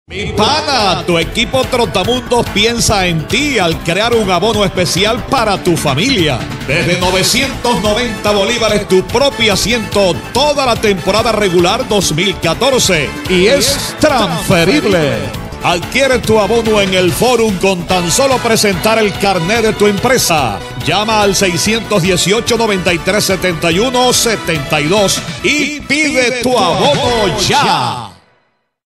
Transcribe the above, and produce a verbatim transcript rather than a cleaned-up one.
Mi pana, tu equipo Trotamundos piensa en ti al crear un abono especial para tu familia. Desde novecientos noventa bolívares tu propio asiento toda la temporada regular dos mil catorce y es transferible. Adquiere tu abono en el Forum con tan solo presentar el carnet de tu empresa. Llama al seiscientos dieciocho, noventa y tres, setenta y uno, setenta y dos y pide tu abono ya.